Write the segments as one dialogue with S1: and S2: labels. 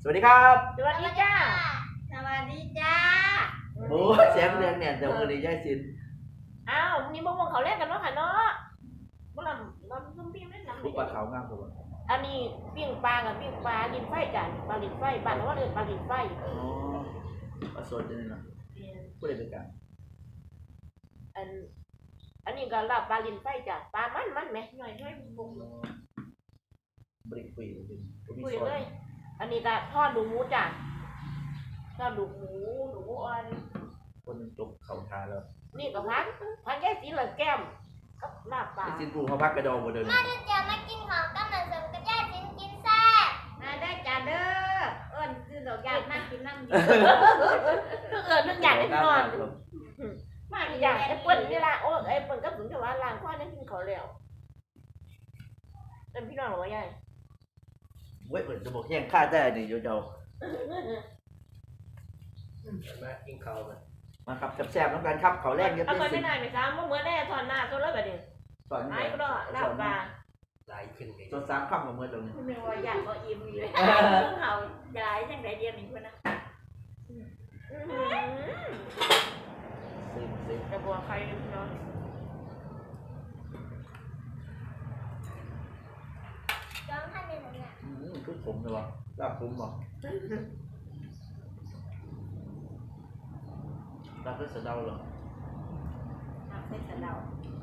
S1: สวัสดีครับ
S2: สวัสดีจ้า
S3: สวัสดีจ้า
S1: โอ้เสียงเรียงเนี่ยแต่วันนี้ยายสิน
S2: อ้าวนี่บ่วงเขาเล่นกันเนาะค่ะเนาะบ่ลำซุ่มปิ้งเล่นน้ำ
S1: ลูกปลาเขางามสุด
S2: อันนี้ปิ้งปลากับปิ้งปลาลิ้นไฟจ้ะปลาลิ้นไฟบ้านเราว่าเรียกปลาลิ้นไฟ
S1: อ๋อปลาสดนี่นะผู้ใดเป็นกัน
S2: อันนี้ก็ลาบปลาลิ้นไฟจ้ะปลามันไหมหน่อยบุก
S1: บริกคุยเลย
S2: คุยเลยอันนี้ก็ทอดดูหมูจ้ะทอดดูหมูอัน
S1: คนจบเข่าทาแล้ว
S2: นี่ก็พักแค่สีเหลืองแก้มกับลาบปลา
S1: สินปูเขาพักกระดองหมดเลย
S3: มาเดี๋ยวมากินของกับมันสมกับย่าสินกินแซ่บมาได้จ้าเด้อเอิ้นคือดอกยานั่งกินน้ำดี
S2: นึกอยากได้นอนมาอยากไอ้เปิ้ลนี่ละโอ้ไอ้เปิ้ลก็ถึงจะว่าล้างข้อนั่นกินเขาแล้วเป็นพี่น้องหรือว่าไง
S1: เว้ยเปิดจะบอกแย่งข้าได้ดิโยโย่
S4: มากินข้าว
S1: มาครับแซ่บๆน้ำกันครับเขาแรกเนี่ย
S2: เอาไปไม่ได้ไหมครับเมื่อได้ถอนหน้าตัวเลยแบบนี้
S1: สอน
S2: ไอ้ก็ลาบปลา
S4: หลายขึ้นเลย
S1: จน3 ค่ำกับมือตรงนี้
S3: ไม่ว่าอยากก็อิ่มอยู่เขาย้ายจังไดเดียวนี่เพิ่นนะ
S1: ซิ
S2: แต่บัวใครเนาะ
S3: จ้องท่านเป็นแบบนี้
S1: คือผมเลยวะลาบผมวะลาบเพื่อเสดาเหรอ
S3: ลาบเพื่อเสดา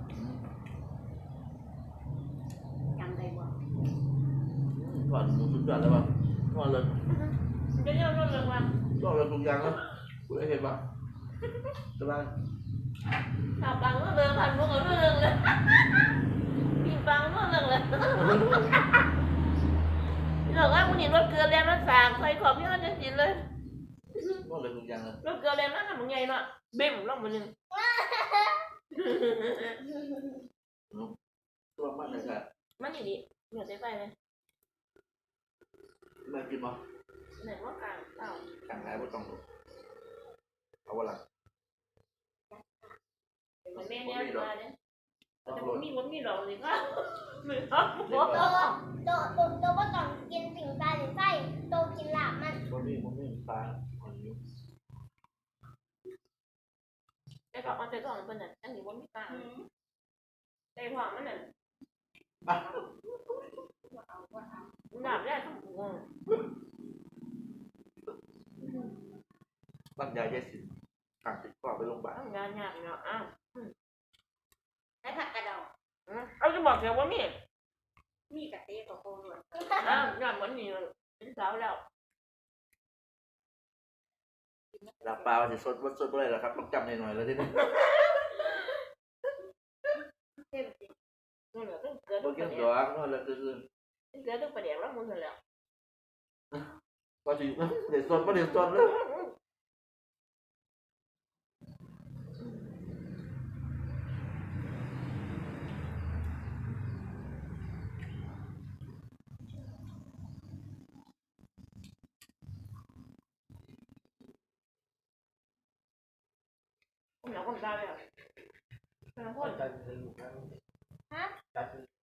S3: ยังไงบ่
S1: ถอดหมูสุดยอดแล้ววะถอดเลย
S2: จะเรียกรถเลยว่า
S1: ถอดเลยทุกอย่างแล้วคุณได้เห็นปะสบาย
S2: ถามฟังก็เรื่องผ่านพวกเราเรื่องเลยพี่ฟังก็เรื่องเลยเรื่องว่าวันนี้รถเกลือแรงรถสางใส่ขอบพี่เขาจะกินเลย
S1: ถอดเลยทุกอย่างเลย
S2: รถเกลือแรงนั่นน่ะมึงไงเนาะเบ่มลงมาหนึ่ง
S1: ตัวมันเลยครับ
S2: มันอยู่ดีเหนือใจไปเลย
S1: มากินมั้ย
S2: ไหนว่ากลางเต่า
S1: ต่างหายบ่ต้องเอาวะล่ะ
S2: มันแม่เนี่ยมาเนี่ยแต่มันมีดอกเลยก็มือเขา
S3: โตว่าต้องกินสิ่งตาหรือไส้โตกินลาบมัน
S1: มันมีปลาคนนี้
S2: ไอ้ก็มันจะต้องเป็นอันนี้มันมีตาไอ้พ่อมันน่ะหนาบได้ทั้งหัว
S1: บางยาเยสิต่างติดก่อไปโรงพยาบาล
S2: งานยากเนาะอ้าว
S3: ได้ผักกระดอง
S2: เอาจะบอกเดี๋ยวว่า
S3: มีกะเต้กับโคหนวด
S2: อ้าวงานเหมือนนี่เป็นสาวแล้ว
S1: ลาปลาจะสดเลยเหรอครับต้องจำหน่อยแล้วทีนี้
S2: นั่นแหละต้องเกิด
S1: ต้องกินหยอกนั่นแหละคือ
S2: เกิดต้องประเดี๋ยวแล้วมึงเห็นแล้ว
S1: ก็จริงเดี๋ยวสดเลย
S2: เราคนตายเลยเราคน
S4: จัดเลยลูกนะ
S3: ฮะ
S4: จัด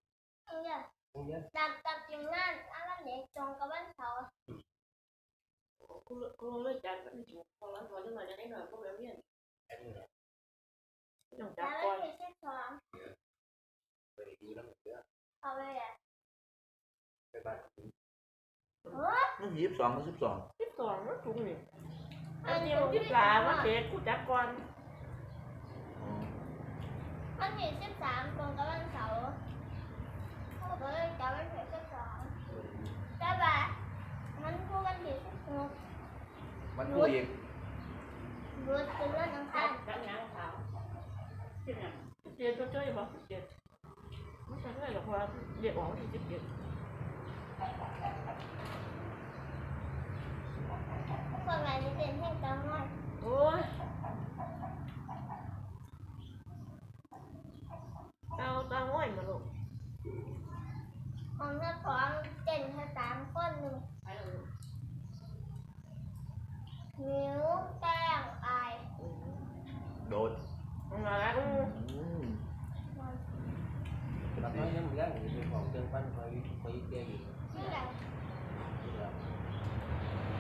S3: จัดกินงานอะไรเนี่ยจงกับวันเสาร์
S2: กูเลยจัดมันถูกพอแล้วพอจะมาจะได้หน่อยพวกเราเนี่ยต้องจับก่อน
S3: ไม่ใช่สอง
S4: ไปดูน้ำเกลือ
S3: เอาเลยอ่ะ
S4: ไปบ้าน
S1: มัน22 มัน
S2: 12มันถูกนี่อันนี้มัน13มันเด็ดกูจับก่อน
S3: มันมี13ตรงกับวันเสาร์เขาบอกเลยจับวันที่12แต่ว่ามันคู่กันที่16
S1: มันคู่อีก
S3: รู้เป็นเรื่องน้ำตาล
S2: จับงานขาวเจ็ดช่วยบอกเจ็ดไม่ใช่เลยหรอกเพราะเด็กออกที่17
S3: คนไหนจะเป็นแห่งกำลัง
S2: โอ้ยเอาง่อยมาลูก
S3: ของเจ้าของเจ่นแค่3 คนหนึ่งนิ้วแป้งอาย
S1: โดด
S2: มาแล้ว
S4: เราไม่ยังเลี้ยงอยู่ในของเติมปั้นคอยเตี้ยอยู่
S3: นี่แหละ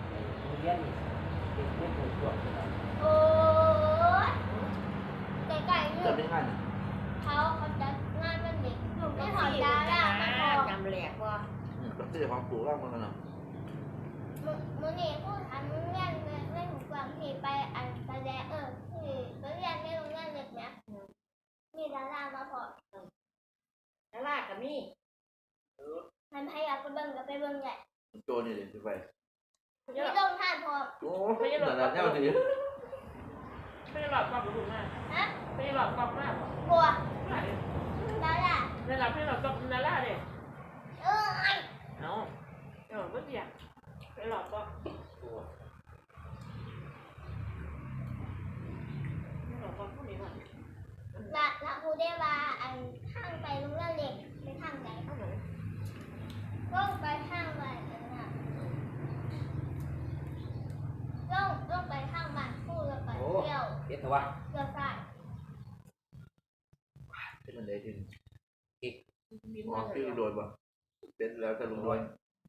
S4: รียนนี่เป็นผู้ตรวจนะครับ
S3: โอ้ยไก่ๆ
S1: จะ
S3: นี่
S1: ไม่ง่ายนะ
S3: เขาจัดงานวันเด็ก
S2: ลูก
S3: ไม่
S2: ก็
S3: ถอด
S2: สี่
S3: ดา
S2: นะ
S3: ราไม่พอ
S2: จำแหลกว่า
S1: ก็ซื้อของปลูกร่างมันนะ
S3: มื้อนี้พูดอันเรียนในหูฟังที่ไปอันแสดงที่ไปเรียนในโรงเรียนเด็กเนี่ยมีดารามาพอ
S2: แล้วลากกับมี่
S3: มันพยายามไปเบิ่งกับไปเบิ่งแหละ
S1: โจนี่เลยไป
S3: มีลงท่านพอ
S1: โอ้ไม่ใช่หรอกแนวนี้
S2: ไม่ได้หลอกกรอบหรือมาก
S3: ฮะ
S2: ไม่ได้หลอกกรอบมาก
S3: บัว
S2: ไม่
S3: ดารา
S2: ได้หลอกไม่หลอกกรอบนาล่าเลย
S3: ไอ้
S2: เอาก็เสียไม่หลอกก็
S4: ตัว
S2: ไม่หลอกก็พวกนี้ก่อน
S3: ละผู้ได้ว่าอันข้างไปโรงเรียนเด็กไปทางไหน
S2: เอาไหน
S3: ก็ไปทางบ้านนั่นน่ะลงไปทางบ้านพูดแล้วไปเที่ยว
S4: เฮ็ดเถอะวะ
S3: เที่ยวซ้าย
S1: ที่มันได้ถึง
S2: มี
S1: อ๋อ
S2: มา
S1: คือโดนป่ะเป็นแล้วจะลุงโดน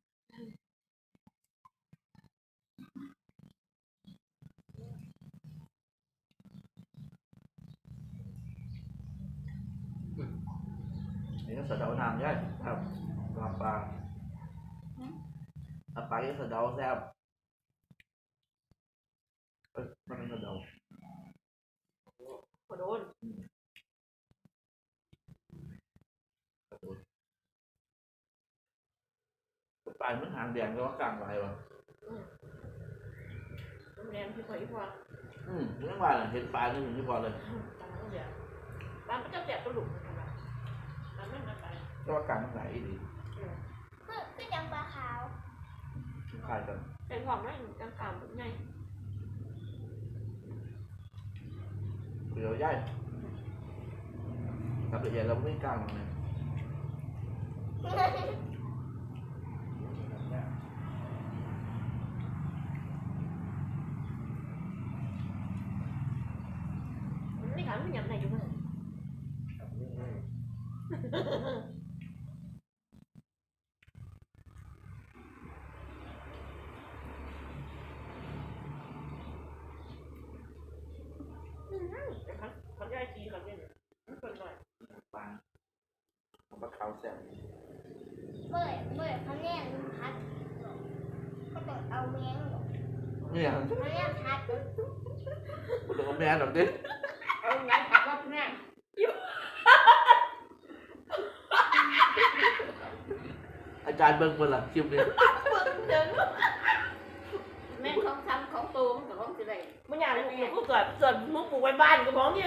S1: นี่ก็สะเดาน้ำใช่ครับลำปางลำปางก็สะเดาแซ่บมันเป็นสะเดา
S2: โดน
S1: ปลายมันหางแดงก็ว่ากลางไรวะ
S2: แรงที่พออีกว่า
S1: เรื่องว่าเห็นปลายนี่ถึงที่พอเลย
S2: ตามต้องเสียตามก็จะเสียตัวหลุมทำไมตามไม่มาไป
S1: ก็ว่ากลางมันไหนดี
S3: คือจังปลาขาว
S1: คล้ายกัน
S2: เป็นของไม่กลางๆไง
S1: เดี๋ยวย่ายกับเดี๋ยวเราไม่กลางมันเลย
S2: ไม่ถามไม่ยำไหนอยู่บ้าง เขาได้ทีเขาเนี่ยคนหน่อย
S1: ปลาของปลาขาวแซ่บ
S3: เมื่อเขาแน่นพัดก็ต้องเอาแมง
S1: เนี่ย
S3: เขาแน่นพัด
S1: คุณลงแม่หรอกดิ
S2: เอาไงขับรถแน่
S1: อาจารย์เบิ้งเมื่อไหร่คลิปนี้
S2: แม่ของทำของตูมกับของสิไรมันอยากอยู่ก็เกิดมุกปลูกไว้บ้านกับของเนี่ย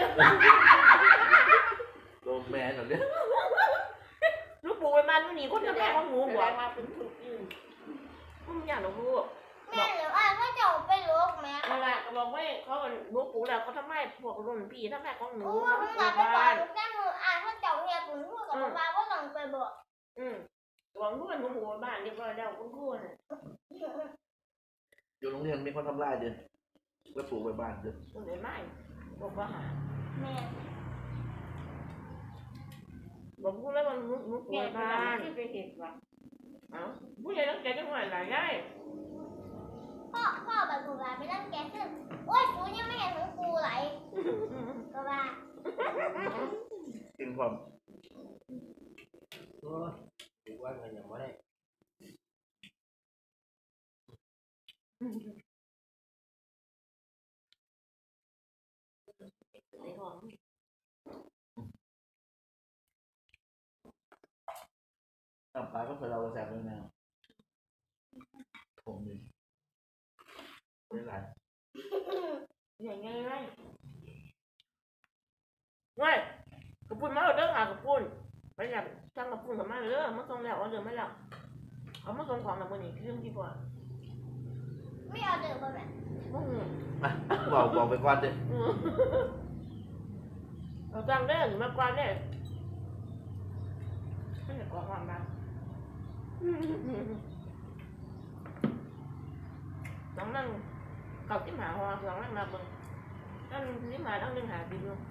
S1: ลงแม่หรอกดิ
S2: ลูกปลูกไว้บ้านมันหนีคนกับแม่ของหนูบอกมาเป็นทุกยืนมันอยากหนูลูก
S3: แม่หรือว่าเขาจะไปลวกแม่
S2: นั่นแหละก็บอกว่าเขาลูกปลูกแล้วเขาทำไมพวกรุ่นพี่ทำไมของหนู
S3: โอ้
S2: เขา
S3: ย
S2: ปลู
S3: มาก ไปก่อ
S2: บ้าน น
S3: แก้มือเขาเจ้าเฮียปุ่นพูดกับป้าว่าลองไปบอก
S2: บอกลูกมันปลูกบ้านเรียบร้อยแล้วคุณครูน่ะ
S1: อยู่โรงเรียนมีคนทำลายดิแล้วปลูกไว้บ้านดิ
S2: ตรงไหนไม่บอกว่าหา
S3: แม่
S2: บอกพูดแล้วมันมุกปลูกไว้บ้านที่ไปเห็นว่ะเอ้าผู้ใหญ่ต้องแกจังหวะไหนได้
S3: พ่อแบบกูไปนั่งแกขึ้นโอ้ยกูยังไม่เห็นของกูไหลก็ว่า
S1: กินความ
S4: โอ้ยถือว่าเงินยังไม่ได้
S2: ไอ้ของ
S1: น้ำปลาก็เคยเราแซ่บเลยแมวผมดิไม่ไร
S2: อย่างไงไงเว้ยกระปุนมาเอาเด้อค่ะกระปุนไปอยากสั่งกระปุนกับมาเลยมาส่งแล้วเอาเดี๋ยวไม่แล้วเอามาส่งของแล้วมื้อนี้คือที่พอ
S3: ไม่เอาเดือบแบบ
S1: บอกไปก่อนดิ
S2: เราสั่งได้หรือมากกว่าได้ไม่อยากกว่าความบ้างน้องนั่งเก่าที่หมาหัวน้องนั่งนับเบิ่งนั่งที่หมาต้องนึงหาดีอยู่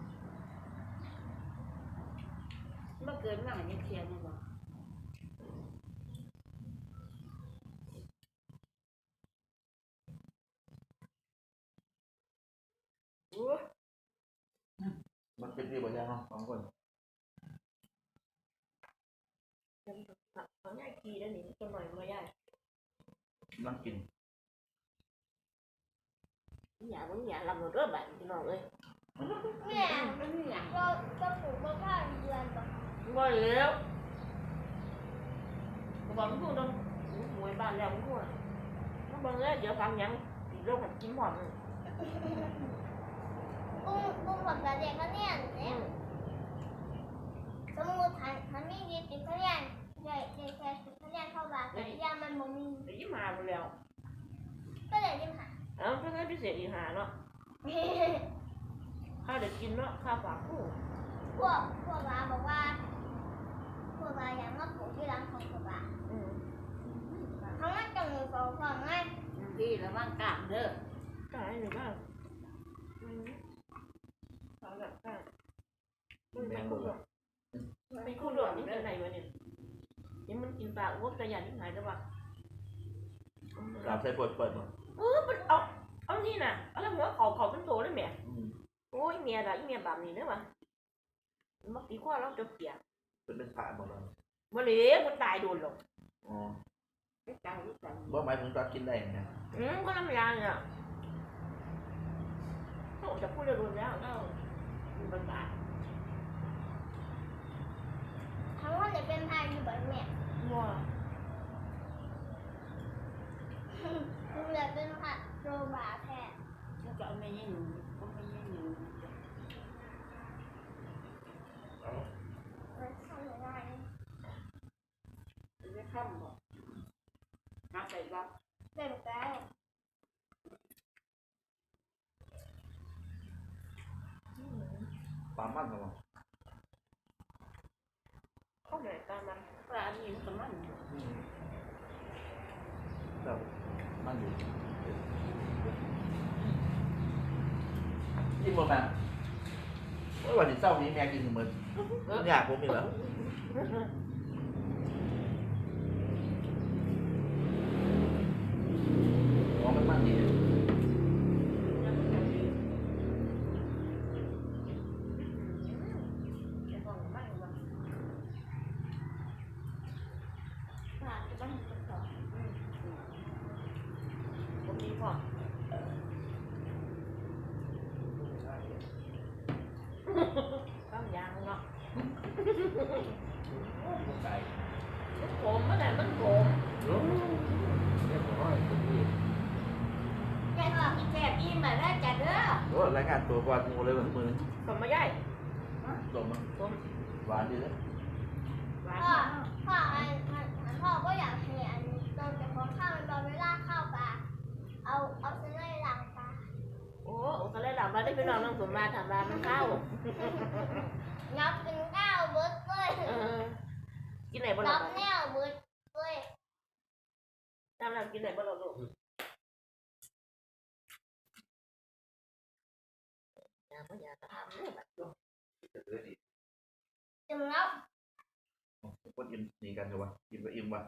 S2: เมื่อเกินหลังยังเคลียร์นี่บ่
S1: ดีบ่ยังเนาะสองคน
S2: เขาง่ายกีแล้วนี่ตัวหน่อยมาใหญ่
S1: นั่งกิน
S2: อย่าลำหนูเริ่มแบบพี่น้องเลย
S3: แม่ก็ปลูกมะพร้าวเดือนก่อน
S2: บ่แล้วบอกมึงต้องหวยบ้านแล้วมึงพูดมันบอกเลยเดี๋ยวฟังยังติดโรคหัดกินหอม
S3: ปุ้งผมกับเด็กเขาเนี่ยเนี่ยสมมติทันมีดีติดเขาเนี่ยเด็กแค่ติดเขาเนี่ยเข้าบ้านแต่ยังมันบ่มี
S2: เดี๋ยวยิ้มมาหมดแล้ว
S3: ก็เลยยิ้มหา
S2: เอ้าเพื่อนพิเศษอีหาเนาะข้าวเด็กกินเนาะข้าวฝากคู่
S3: พวกบ้าบอกว่าพวกบ้าอย่างมาปลูกที่ร้านของพวกบ้าเขาไม่จังเลยเขาความไง
S5: ดีแล้วว่างกลางเด้อ
S2: ก็ให้หนูบ้างเอาแบบก็เป็นคู่หลวงเป็นคู่หลวงนี่เป็นไหนวะเนี่ยยังมันกินปลาอ้วกแต่ยันที่หายได้ปะ
S1: กราบใส่เปิดหมด
S2: มันเอานี่น่ะเอาแล้วหัวเขาเป็นโตได้ไหมโอ้ยเมียด่าอีเมียแบบนี้เด้อวะมักตีข้อเราจะเปียก
S1: เป็นผ่าหมดเลย
S2: วันนี้มันตายโดนหรอก
S1: อ๋อ
S5: ไม่กลางไม่กลาง
S1: บ่หมายถึงตอนกินได้ไง
S2: ก็น้ำยาเนี่ยเขาจะพูดเรื่องแล้วก็มีปัญหา
S3: ทั้งวันจะเป็นพายอยู่แบบเนี่ย
S2: ว่า
S3: มึงเลยเป็นพระโรบาแท้
S5: ก็จะเอาไม่ยังหนูก็ไม่ยังหนู
S3: มันทำไม่ได้
S5: ไม่ข้ามบอกหาใส่รับ
S3: ได้หมดแล้ว
S1: ปลามันครับ
S2: เขาไหนตามมัน
S5: ปลานี่มันมัน
S1: แบบมันอยู่กินหมดไหมโอ้ยวันนี้เช้านี้แม่กินหมดอยากผมอีกแล้วอ๋อมันดี
S5: ปลาจะต้องเป็นต่อ
S2: ผมดีพอต้องยางเนาะ
S1: ไก่
S2: มันโกมมันไหนมันโกม
S1: เรียบร้อยตรงนี้
S5: แค่ว่าแค่อิ่มมาแล้วจ้ะเด้อ
S1: โอ้รายงานตัวก่อนงูเลยวันมือ
S2: สมมาใหญ่
S1: สม
S2: สม
S1: หวานดีเลย
S2: หวาน
S3: พ่อก็อยากให้อันตอนจะพอข้าวมันตอนเวลาข้าวปลาเอาเส้นไล่หลังปลา
S2: โอ้ก็เลยหลับมาได้พี่น้องน้องสมมาถามมามันเข้า
S3: นับกินข้าวเบิร์ดเลย
S2: กินไหนบ้าง
S3: นั
S2: ล่ะ
S3: บแนวเบิร์ดเลย
S2: ทำอะไรกินไหนบ้างล่ะลูกอย่าทำเนี่ยแบบ
S3: จึงนับ
S1: คนอิ่มหนีกันเหรอวะอิ่มก็อิ่มวะ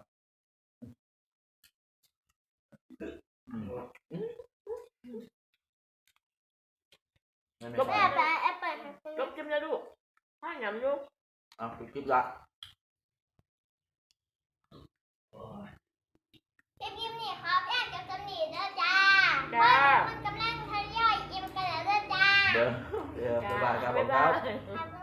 S1: ไม่
S3: แม่แปลแอปเปิล
S2: ลบจิ้มนะลูกถ้าหยำลูก
S1: เอาคลิปละ
S3: คลิปนี้ครับแยกกับสนีเด้อจ้ามันกำลังทยอยอิ่มกันแล้วเด้อจ้า
S1: เดี๋ยวบ๊ายบายครับผมครับ
S3: ครับ